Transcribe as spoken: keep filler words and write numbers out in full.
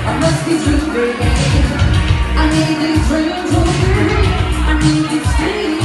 I must be dreaming. I need this dream to be. I need this dream.